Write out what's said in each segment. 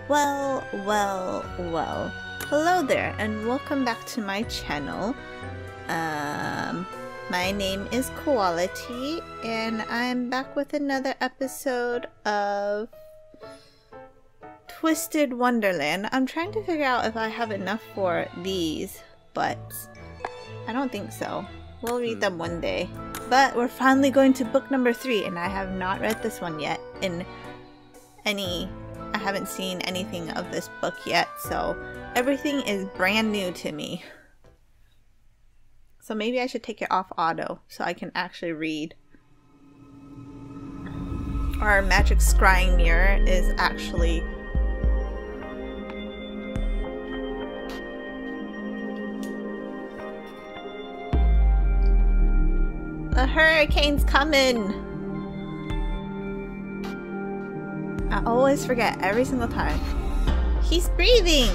Well. Hello there, and welcome back to my channel. My name is Quality, and I'm back with another episode of Twisted Wonderland. I'm trying to figure out if I have enough for these, but I don't think so. We'll read them one day. But we're finally going to book number 3, and I have not read this one yet I haven't seen anything of this book yet, so everything is brand new to me. So maybe I should take it off auto so I can actually read. Our magic scrying mirror is actually a hurricane's coming! I always forget every single time. He's breathing!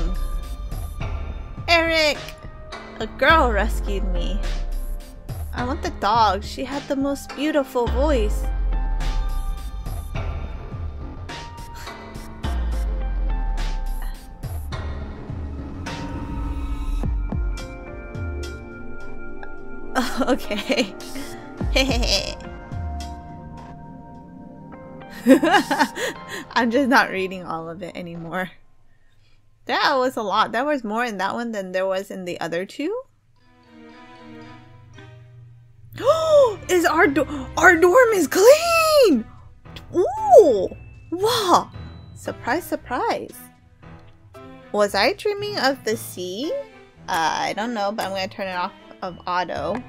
Eric! A girl rescued me. I want the dog. She had the most beautiful voice. Okay. I'm just not reading all of it anymore. That was a lot. There was more in that one than there was in the other two. Oh, is our dorm is clean! Ooh! Wow! Surprise, surprise. Was I dreaming of the sea? I don't know, but I'm gonna turn it off of auto.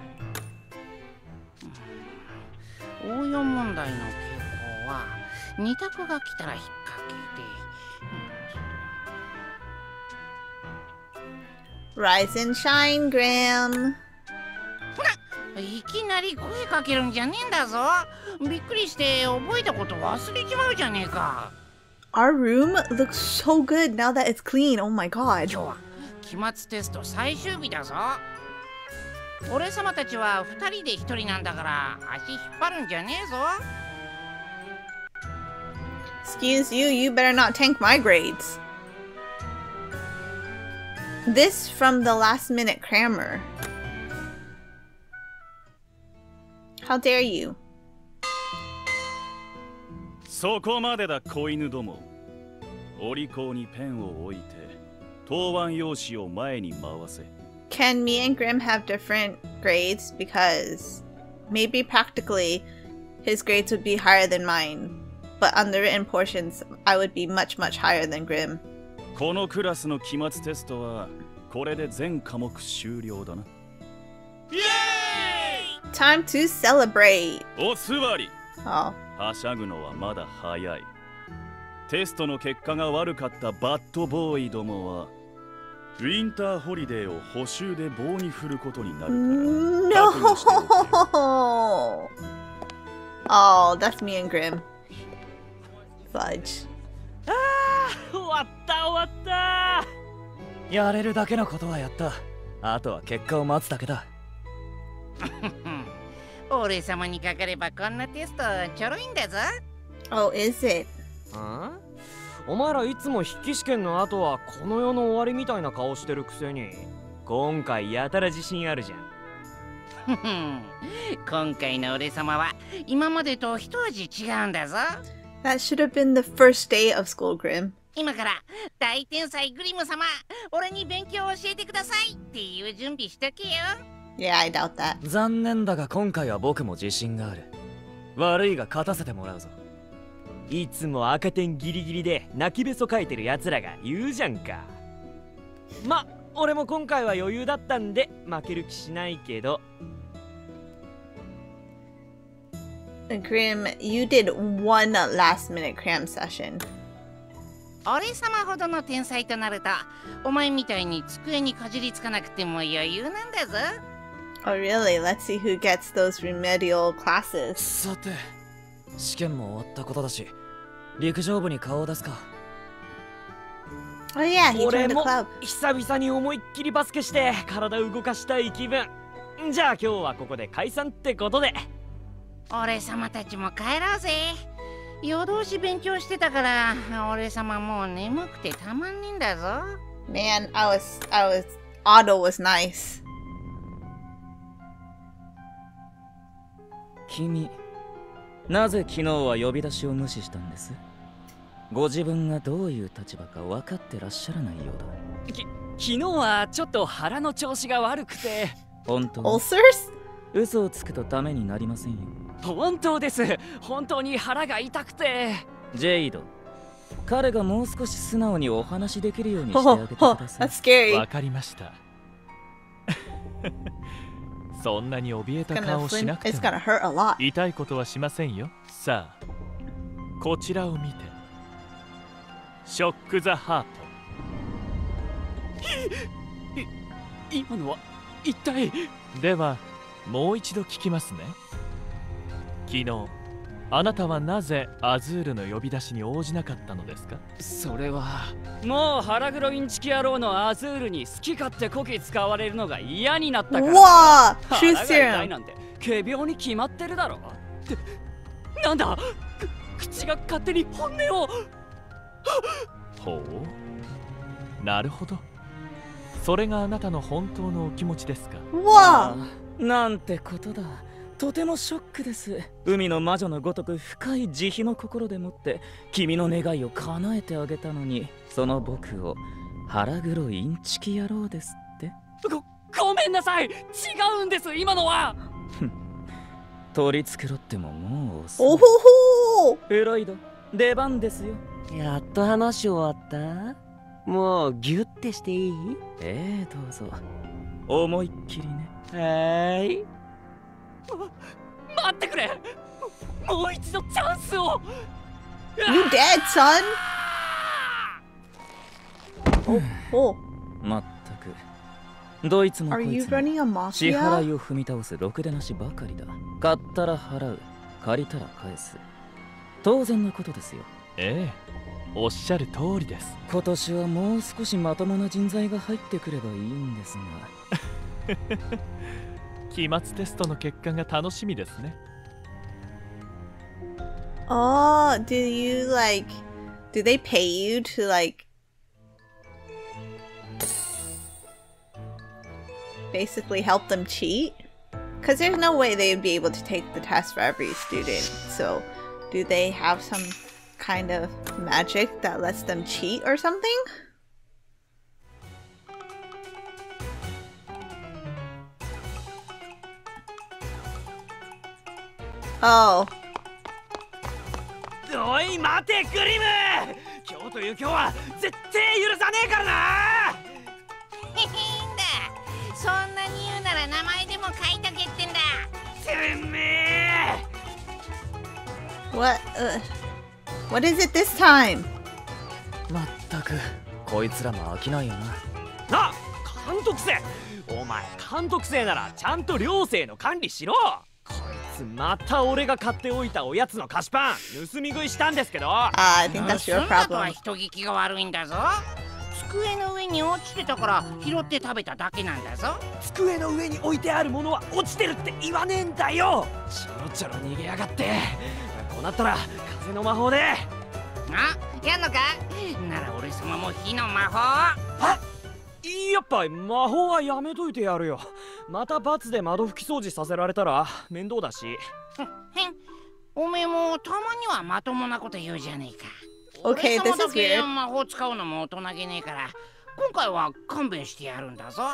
応用問題の傾向は2択が来たら引っ掛けて Rise and shine, Grim. いきなり声かけるんじゃねえんだぞ。びっくりして覚えたこと忘れちまうじゃねえか。 Our room looks so good now that it's clean. Oh my god. 今日は期末テスト最終日だぞ。俺様たちは2人で1人なんだから足引っ張るんじゃねえぞ。 Excuse you, you better not tank my grades. This from the last minute crammer. How dare you? そこまでだ子犬ども。お利口にペンを置いて答案用紙を前に回せ。 Can me and Grim have different grades? Because maybe practically his grades would be higher than mine. But on the written portions, I would be much higher than Grim. このクラスの期末テストはこれで全科目終了だな。イエーイ! Time to celebrate! お座り。 Oh. はしゃぐのはまだ早い。テストの結果が悪かったバッドボーイどもはウィンターホリデーを補習で棒に振ることになるから。 No! Oh, that's me and Grim. Fudge. 終わったやれるだけのことはやった。あとは結果を待つだけだ。 俺様にかかればこんなテストちょろいんだぞ。 Oh, is it? お前らいつも筆記試験の後はこの世の終わりみたいな顔してるくせに今回やたら自信あるじゃん。 今回の俺様は今までと一味違うんだぞ。 That should have been the first day of school, Grim. 今から大天才グリム様、俺に勉強を教えてくださいっていう準備しとけよ。 Yeah, I doubt that. 残念だが今回は僕も自信がある。悪いが勝たせてもらうぞ。いつも赤点ギリギリで泣きべそかいてる奴らが言うじゃんか。ま、俺も今回は余裕だったんで負ける気しないけど。 Grim, you did one last minute cram session. 俺様ほどの天才となると、お前みたいに机にかじりつかなくても余裕なんだぞ。 Oh really? Let's see who gets those remedial classes. さて、試験も終わったことだし、陸上部に顔を出すか。 Oh yeah, he 俺 joined the も club. 久々に思いっきりバスケして体動かしたい気分。じゃあ今日はここで解散ってことで。 俺様たちも帰ろうぜ。 夜通し勉強してたから、俺様もう眠くてたまんねえんだぞ。 Man, Otto was nice. 君、なぜ昨日は呼び出しを無視したんです？ご自分がどういう立場か分かってらっしゃらないようだ。昨日はちょっと腹の調子が悪くて。本当？ Ulcers? 嘘をつくとダメになりませんよ。本当です。本当に腹が痛くて。ジェイド、彼がもう少し素直にお話できるようにしてあげてください。 That's scary. わかりました。そんなに怯えた顔しなくても It's gonna hurt a lot. 痛いことはしませんよ。さあ、こちらを見て。ショック・ザ・ハート。 今のは一体。 ではもう一度聞きますね。昨日あなたはなぜアズールの呼び出しに応じなかったのですか？ それはもう腹黒インチキ野郎のアズールに好き勝手こき使われるのが嫌になったから。 わあ、 腹が痛いなんて仮病に決まってるだろ。ってなんだ、口が勝手に本音を。 ほう、なるほど。それがあなたの本当のお気持ちですか？ わあ、 なんてことだ。とてもショックです。海の魔女のごとく深い慈悲の心でもって君の願いを叶えてあげたのに、その僕を腹黒いインチキ野郎ですって。ごめんなさい、違うんです今のは。取り繕ってももう遅い。 おほほー。 フロイド、出番ですよ。やっと話終わった？もうギュッてしていい？どうぞ。思いっきりね。はい。待ってくれ。もう一度チャンスを。 You dead, son? お、 まったくどいつもこ Are い you つも running a 支払 mafia? いを踏み倒すろくでなしばかりだ。買ったら払う、借りたら返す、当然のことですよ。 ええ、おっしゃる通りです。 今年はもう少しまともな人材が入ってくればいいんですが。 期末テストの結果が楽しみですね。 Oh, do they pay you to basically help them cheat? Because there's no way they would be able to take the test for every student. So, do they have some kind of magic that lets them cheat or something? Oh. おい待てグリム、今日という今日は絶対許さねえからな。 いいんだ、そんなに言うなら名前でも書いとけってんだ。 てめえ。 What is it this time? まったくこいつらも飽きないよな。あ、監督生、お前監督生ならちゃんと寮生の管理しろ。こいつまた俺が買っておいたおやつの菓子パン盗み食いしたんですけど。 I think that's そ your んなとは problem. 人聞きが悪いんだぞ。机の上に落ちてたから拾って食べただけなんだぞ。 机の上に置いてあるものは落ちてるって言わねえんだよ。ちょろちょろ逃げやがって。こうなったら風の魔法で。 あ、やんのか？なら俺様も火の魔法。 あ、やっぱ魔法はやめといてやるよ。また罰で窓拭き掃除させられたら面倒だし。 へん、おめえもたまにはまともなこと言うじゃねえか。 Okay, 俺 this 様だ is け weird. 魔法使うのも大人げねえから、今回は勘弁してやるんだぞ。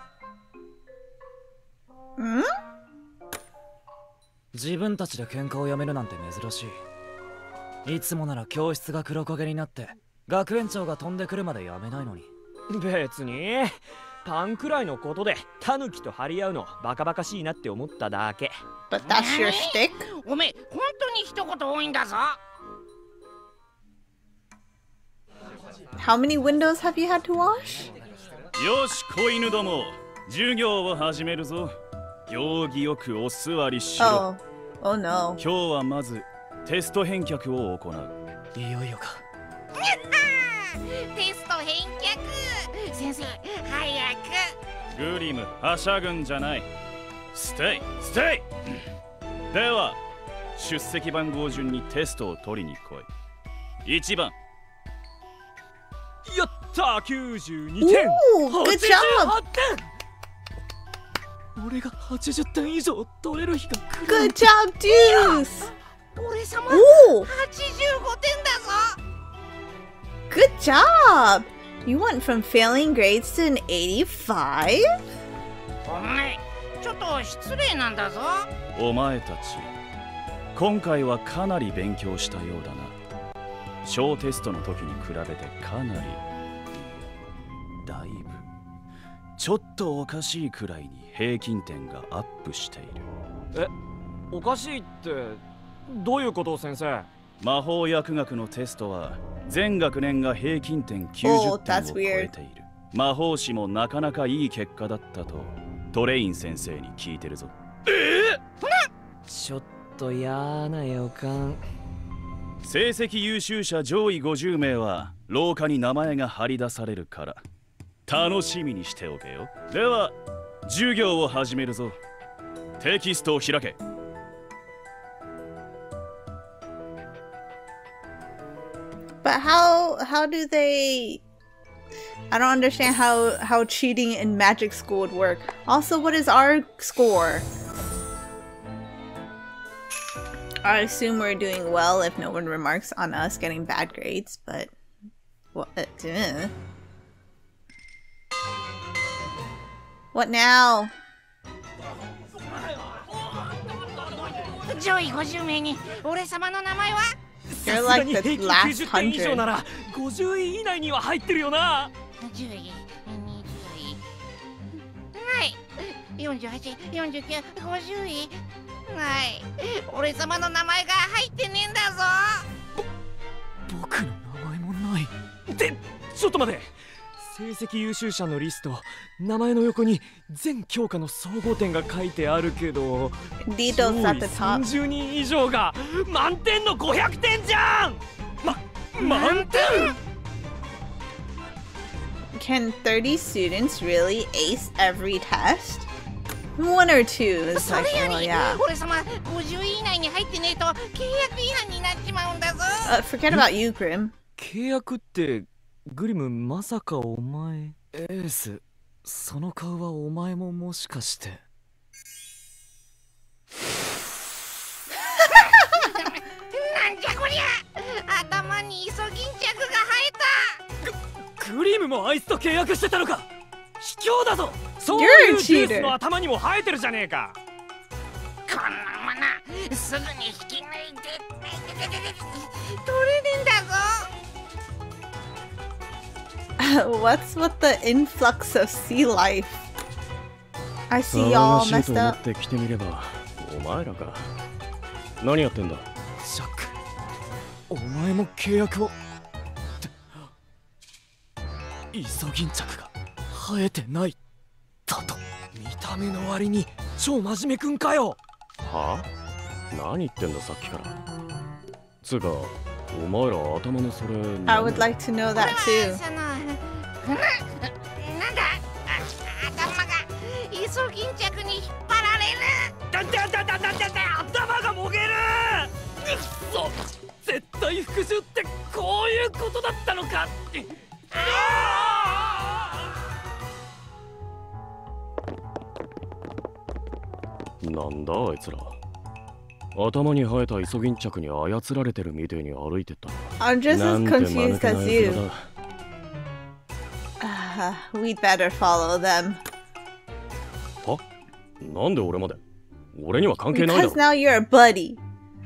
ん？ 自分たちで喧嘩をやめるなんて珍しい。いつもなら教室が黒焦げになって学園長が飛んでくるまでやめないのに。別にパンくらいのことでタヌキと張り合うのバカバカしいなって思っただけ。 But that's your shtick? おめえ本当に一言多いんだぞ。 How many windows have you had to wash? よし子犬ども、授業を始めるぞ。行儀よくお座りしろ。 Oh no. 今日はまずテスト返却を行う。 いよいよか。 テスト返却。先生早く。 グリムはしゃぐんじゃない。ステイステイ。では出席番号順にテストを取りに来い。1番。 やったー、92点。 Ooh, good job. 88点。俺が80点以上取れる日が来る。 Good job, Deuce. 俺様 Ooh, 85点だぞ。 good job. You went from failing grades to an 85? お前ちょっと失礼なんだぞ。 お前たち、今回はかなり勉強したようだな。小テストの時に比べてかなりだいぶちょっとおかしいくらいに平均点がアップしている。 おかしいってどういうこと先生？ 魔法薬学のテストは全学年が平均点90 Oh, 点 that's を超えている。魔法師もなかなかいい結果だったとトレイン先生に聞いてるぞ。 ちょっと嫌な予感。 成績優秀者上位50名は廊下に名前が張り出されるから楽しみにしておけよ。では授業を始めるぞ。テキストを開け。 But how do they... I don't understand how cheating in magic school would work. Also, what is our score? I assume we're doing well if no one remarks on us getting bad grades, but what? What now? 上位50名に俺様の名前は？ You're さすが like に the 平均 last 90点以上な 100. ら50位以内には入ってるよな。 10位、20位、ない48、49、50位、ない。俺様の名前が入ってねえんだぞ。 僕の名前もない。で、ちょっと待て。成績優秀者のリスト、名前の横に全教科の総合点が書いてあるけど、 Dito's at the top. 30人以上が満点の500点じゃん。満点。 Can 30 students really ace every test? One or two is そ like, れよ well, り yeah. 俺様50位以内に入ってねえと契約違反になっちまうんだぞ。 Forget about you, Grim. 契約ってグリム、まさかお前？エース、その顔はお前ももしかして？ なんじゃこりゃ。頭にイソギンチャクが生えた。 グリムもあいつと契約してたのか。卑怯だぞ。そう You're い a うジュース cheater. の頭にも生えてるじゃねえか。 こんなものすぐに引き抜いて取れねえんだぞ。 What's with the influx of sea life? I see y'all messed up. って来てみればお前らか。何やってんだ。 ジャック、お前も契約を。イソギンチャクが生えてないだと。見た目の割に超真面目くんかよ。 はあ？何言ってんださっきから。つうかお前ら頭のそれ。 I would like to know that too. そのなんだ頭がイソギンチャクに引っ張られる。 頭がもげる。くそ、絶対復讐ってこういうことだったのか。 なんだあいつら。頭に生えたイソギンチャクに操られてるみてえに歩いてった。 I'm just な as んて間抜 confused けな as やつ you. だ。 We'd better follow them. は？なんで俺まで？俺には関係ないだ Because ろ。 now you're a buddy.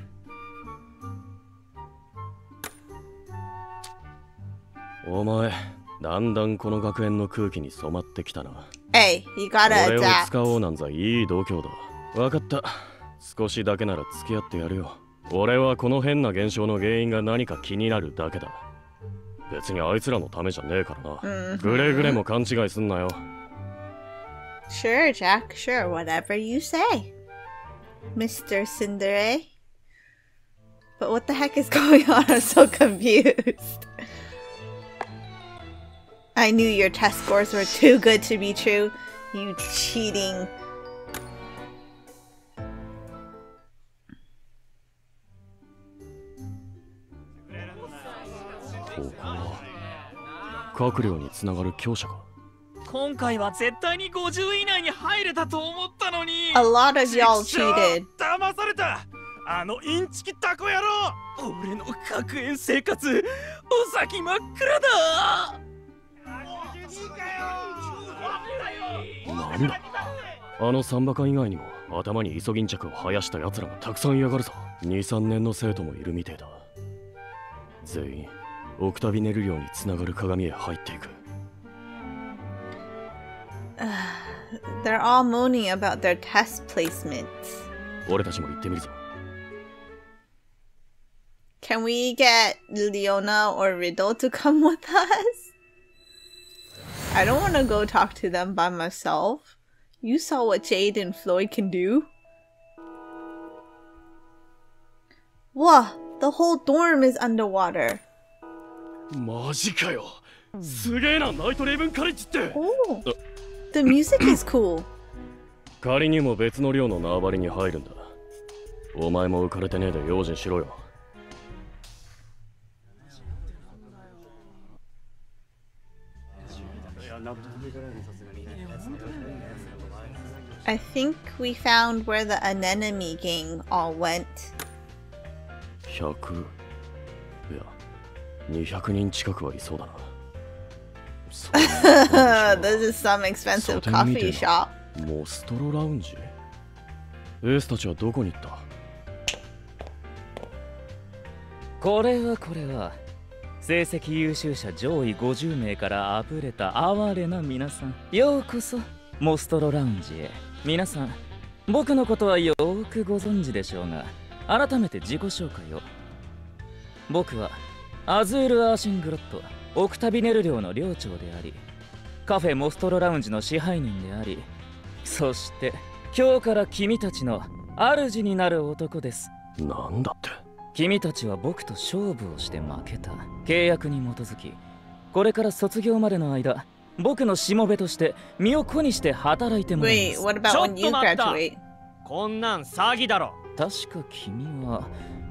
お前、だんだんこの学園の空気に染まってきたな。 Hey, you gotta 俺を adapt. 使おうなんざいい度胸だ。わかった。少しだけなら付き合ってやるよ。俺はこの変な現象の原因が何か気になるだけだ。別にあいつらのためじゃねえからな。ぐれぐれも勘違いすんなよ。 Sure, Jack. Sure, whatever you say, Mr. Tsundere. But what the heck is going on? I'm so confused. I knew your test scores were too good to be true. You cheating. こは閣僚につながる強者か。 今回は絶対に50位以内に入れたと思ったのに。 A lot of y'all cheated. 騙された。あのインチキタコ野郎。俺の学園生活お先真っ暗だ。 なんだ、あのサンバカ以外にも頭にイソギンチャクを生やした奴らがたくさんいやがるぞ。 2,3 年の生徒もいるみてえだ。全員オクタビネル寮につながる鏡へ入っていく。 They're all moaning about their test placements. 俺たちも行ってみるぞ。 Can we get Leona or Riddle to come with us? I don't want to go talk to them by myself. You saw what Jade and Floyd can do. Whoa, the whole dorm is underwater. マジかよ。すげえな、ナイトレイブンカレッジって。 Oh, the music is cool. 仮にも別の寮の縄張りに入るんだ。お前も浮かれてねえで用心しろよ。 I think we found where the anemone gang all went. 100いや200人近くはいそうだな。 This is some expensive coffee shop. モストロラウンジ？エースたちはどこに行った？ これは成績優秀者上位50名からあぶれた哀れな皆さん、ようこそモストロラウンジへ。皆さん、僕のことはよーくご存知でしょうが、改めて自己紹介を。僕はアズール・アーシングロットオクタビネル寮の寮長であり、カフェモストロラウンジの支配人であり、そして今日から君たちの主になる男です。 なんだって？ 君たちは僕と勝負をして負けた。契約に基づき、これから卒業までの間、僕のしもべとして身を粉にして働いてもらいます。 Wait, what about when you graduate? こんなん詐欺だろ。確か君は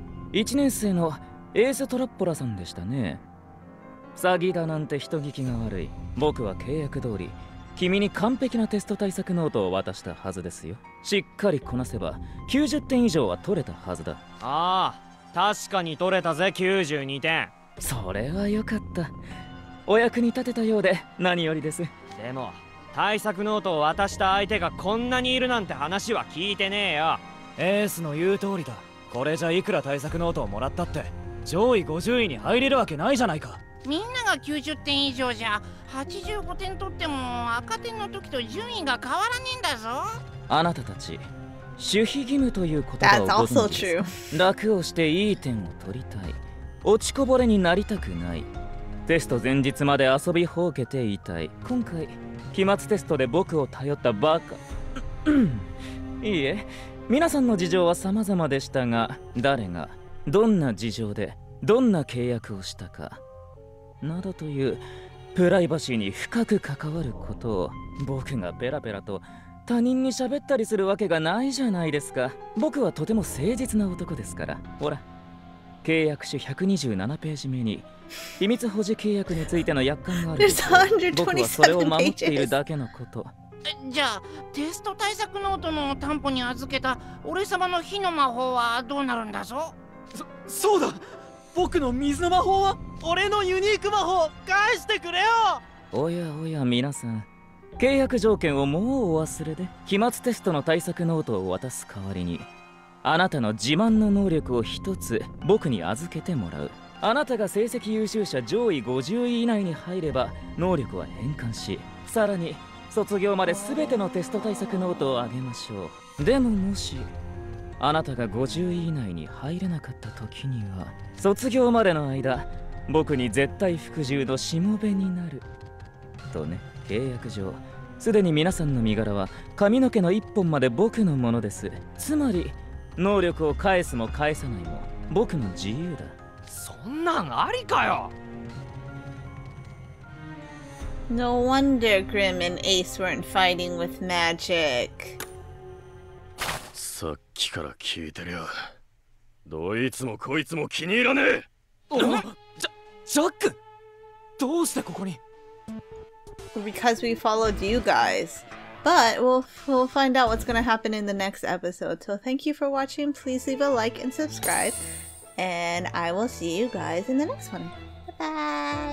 1年生のエーストラッポラさんでしたね。詐欺だなんて人聞きが悪い。僕は契約通り君に完璧なテスト対策ノートを渡したはずですよ。しっかりこなせば90点以上は取れたはずだ。 ああ、確かに取れたぜ、92点。 それはよかった。お役に立てたようで何よりです。 でも対策ノートを渡した相手がこんなにいるなんて話は聞いてねえよ。 エースの言う通りだ。これじゃいくら対策ノートをもらったって上位50位に入れるわけないじゃないか。 みんなが90点以上じゃ85点取っても赤点の時と順位が変わらねえんだぞ。 あなたたち守秘義務という言葉をご That's also 存知で true. すか？楽をしていい点を取りたい、落ちこぼれになりたくない、テスト前日まで遊びほうけていたい。今回期末テストで僕を頼ったバカいいえ、皆さんの事情は様々でしたが、誰がどんな事情でどんな契約をしたかなどというプライバシーに深く関わることを僕がペラペラと他人に喋ったりするわけがないじゃないですか。僕はとても誠実な男ですから。ほら、契約書127ページ目に秘密保持契約についての約款がある。 There's 僕はそれを 127 守っている pages. だけのこと。 じゃあテスト対策ノートの担保に預けた俺様の火の魔法はどうなるんだぞ。 そうだ、僕の水の魔法は俺のユニーク魔法返してくれよ。 おやおや皆さん、契約条件をもうお忘れで、期末テストの対策ノートを渡す代わりにあなたの自慢の能力を一つ僕に預けてもらう。あなたが成績優秀者上位50位以内に入れば能力は変換し、さらに卒業まで全てのテスト対策ノートをあげましょう。でももしあなたが50位以内に入れなかった時には、卒業までの間僕に絶対服従のしもべになるとね。契約上すでに皆さんの身柄は髪の毛の一本まで僕のものです。つまり能力を返すも返さないも僕の自由だ。 そんなんありかよ。 No wonder Grim and Ace weren't fighting with magic. さっきから聞いてりゃどいつもこいつも気に入らねえ。 ジャック、どうしてここに？ Because we followed you guys. But we'll find out what's gonna happen in the next episode. So thank you for watching. Please leave a like and subscribe. And I will see you guys in the next one. Bye bye.